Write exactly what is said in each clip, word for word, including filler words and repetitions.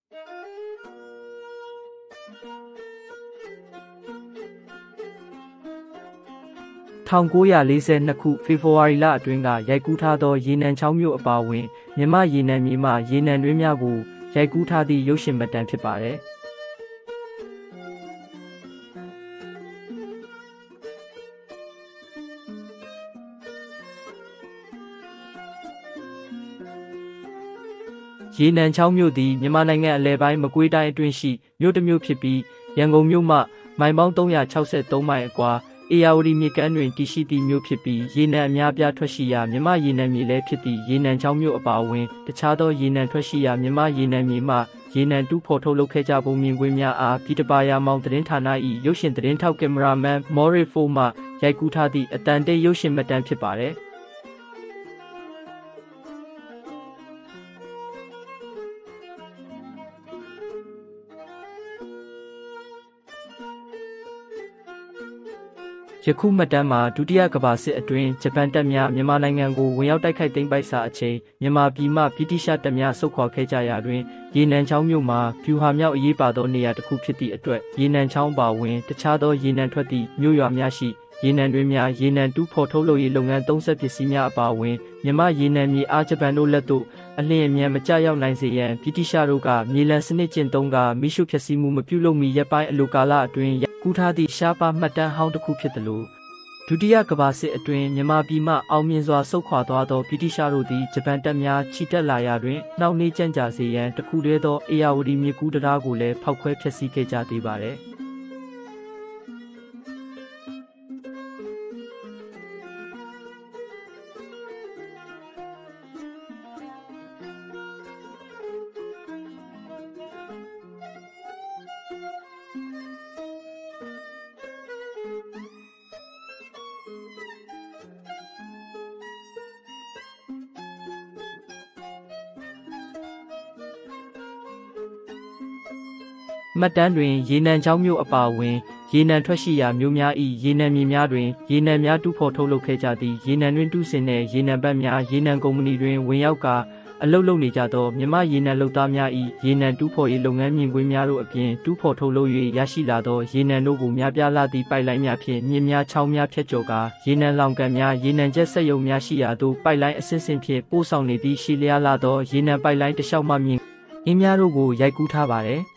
ထောင်ကိုးရာလေးဆယ်နှစ်ခုဖေဖော်ဝါရီလအတွင်းကရိုက်ကူးထားသောရေနံချောင်းမြို့အပါအဝင်မြမရေနံမြေမှရေနံတွင်းများကိုရိုက်ကူးထားသည့်ရုပ်ရှင်မှတ်တမ်းဖြစ်ပါတယ်။ရေနံချောင်းမြို့သည်မြန်မာနိုင်ငံအလယ်ပိုင်းမကွေးတိုင်းအတွင်းရှိမြို့တစ်မြို့ဖြစ်ပြီးရန်ကုန်မြို့မှမိုင်ပေါင်းသုံးရာခြောက်ဆယ်သုံးမိုင်အကွာအေယာဝတီမြစ်ကမ်းတွင်တည်ရှိသည့်မြို့ဖြစ်ပြီးရေနံအများပြားထွက်ရှိရာမြမရေနံမြေလည်းဖြစ်သည့်ရေနံချောင်းမြို့အပါအဝင်တခြားသောရေနံထွက်ရှိရာမြမရေနံမြေမှရေနံတူးဖော်ထုတ်လုပ်ခဲ့ကြပုံမြင်ကွင်းများအားပြည်တပါယာမောင်သတင်းဌာန၏ရုပ်ရှင်သတင်းထောက်ကင်မရာမန်မော်ရီဖိုမှရိုက်ကူးထားသည့်အတန်တိတ်ရုပ်ရှင်မှတ်တမ်းဖြစ်ပါတယ်။ယခုမှတ်တမ်းမှာဒုတိယကမ္ဘာစစ်အတွင်းဂျပန်တပ်များမြန်မာနိုင်ငံကိုဝင်ရောက်တိုက်ခိုက်သိမ်းပိုက်စာအချိန်မြန်မာပြည်မှဗြိတိရှတပ်များဆုတ်ခွာခဲ့ကြရာတွင်ရေနံချောင်းမြို့မှာဗျူဟာမြောက်အရေးပါသောနေရာတစ်ခုဖြစ်သည့်အတွက်ရေနံချောင်းပါဝင်တခြားသောရေနံထွက်သည့်မြို့ရွာများရှိရေနံတွင်များရေနံတူးဖော်ထုတ်လုပ်ရေးလုပ်ငန်းသုံးဆက်ပစ္စည်းများအပါအဝင်မြန်မာရေနံမြေအားဂျပန်တို့လက်သို့အလျင်အမြန်မကျရောက်နိုင်စေရန်ဗြိတိရှတို့ကမြေလံစနစ်ကျင့်သုံးကမိရှုဖျက်ဆီးမှုမပြုလုပ်မီရက်ပိုင်းအလိုကာလအတွင်းကူးထားသည့်ရှားပါမှတ်တမ်းဟောင်းတစ်ခုဖြစ်သလိုဒုတိယကမ္ဘာစစ်အတွင်းမြန်မာပြည်မှအောင်မြင်စွာဆုတ်ခွာသွားသောဗြိတိရှတို့သည်ဂျပန်တပ်များချီတက်လာရာတွင်နှောင့်နှေးကြန့်ကြာစေရန်တခုတည်းသောအေယာဝတီမြစ်ကူးတရားကိုလည်းဖောက်ခွဲဖျက်ဆီးခဲ့ကြသေးပါသည်မှတ်တမ်းတွင်ရေနံချောင်းမြို့အပါအဝင်ရေနံထွက်ရှိရာမြို့များ၏ရေနံမြေများတွင်ရေနံများတူးဖော်ထုတ်လုပ်ခဲ့ကြသည့်ရေနံတွင်တူးစင်တဲ့ရေနံပတ်များရေနံကုမ္ပဏီတွင်ဝင်ရောက်ကာအလုပ်လုပ်နေကြသောမြမရေနံလုပ်သားများ၏ရေနံတူးဖော်ရေးလုပ်ငန်းမြင်ကွင်းများတို့အပြင်တူးဖော်ထုတ်လုပ်၍ရရှိလာသောရေနံတို့ကိုများပြားလာသည့်ပိုက်လိုင်းများဖြင့်မြစ်များချောင်းများဖြတ်ကျော်ကာရေနံလောင်ကန်များရေနံကျက်စက်ရုံများရှိရာသို့ပိုက်လိုင်းအဆင့်ဆင့်ဖြင့်ပို့ဆောင်နေသည့်ရှည်လျားလာသောရေနံပိုက်လိုင်းတစ်လျှောက်မှမြင်အင်းများတို့ကိုရိုက်ကူးထားပါသည်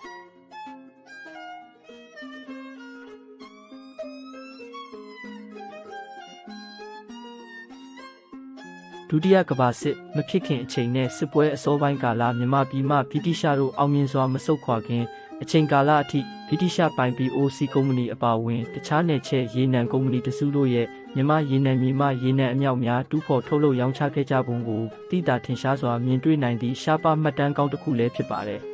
ဒုတိယကမ္ဘာစစ်မဖြစ်ခင်အချိန်နဲ့စစ်ပွဲအစောပိုင်းကာလမြန်မာပြည်မှဗြိတိရှတို့အောင်မြင်စွာမဆုတ်ခွာခင်အချိန်ကာလအထိဗြိတိရှပိုင် ပီ အို စီ ကုမ္ပဏီအပါအဝင်တခြားနယ်ချဲ့ရေနံကုမ္ပဏီတစုတို့ရဲ့မြန်မာရေနံမြေမှရေနံအမြောက်များတူးဖော်ထုတ်လုပ်ရောင်းချခဲ့ကြပုံကိုသိသာထင်ရှားစွာမြင်တွေ့နိုင်သည့်ရှားပါမှတ်တမ်းကောင်းတစ်ခုလည်းဖြစ်ပါတယ်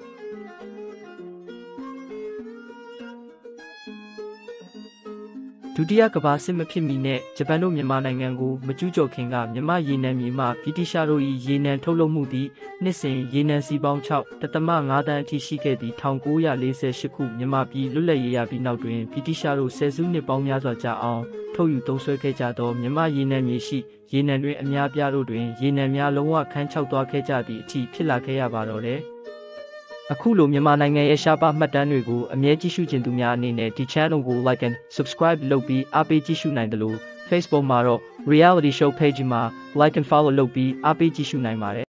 ဒုတိယကမ္ဘာစစ်မဖြစ်မီနဲ့ဂျပန်တို့မြန်မာနိုင်ငံကိုမကျူးကျော်ခင်ကမြန်မာရေနံမြေမှဗြိတိရှတို့၏ရေနံထုတ်လုပ်မှုသည်နှစ်စဉ်ရေနံစီပေါင်း၆ဒသမ ၅ သန်းအထိရှိခဲ့သည့်၁၉၄၈ခုမြန်မာပြည်လွတ်လပ်ရေးရပြီးနောက်တွင်ဗြိတိရှတို့ဆယ်စုနှစ်ပေါင်းများစွာကြာအောင်ထုတ်ယူသုံးစွဲခဲ့ကြသောမြန်မာရေနံမြေရှိရေနံတွင်အများပြားတို့တွင်ရေနံများလုံးဝခန်းချောက်သွားခဲ့ကြသည့်အထိဖြစ်လာခဲ့ရပါတော့တယ်အခုလိုမြန်မာနိုင်ငံရဲ့ရှားပါမှတ်တမ်းတွေကိုအမြဲကြည့်ရှုခြင်းသူများအနေနဲ့ဒီ channel ကို like and subscribe လုပ်ပြီးအားပေးကြည့်ရှုနိုင်တယ်လို့ Facebook မှာတော့ reality show page မှာ like and follow လုပ်ပြီးအားပေးကြည့်ရှုနိုင်ပါတယ်